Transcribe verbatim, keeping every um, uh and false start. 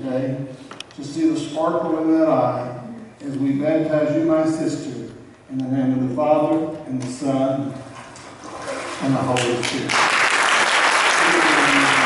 today to see the sparkle in that eye as we baptize you, my sister, in the name of the Father, and the Son, and the Holy Spirit.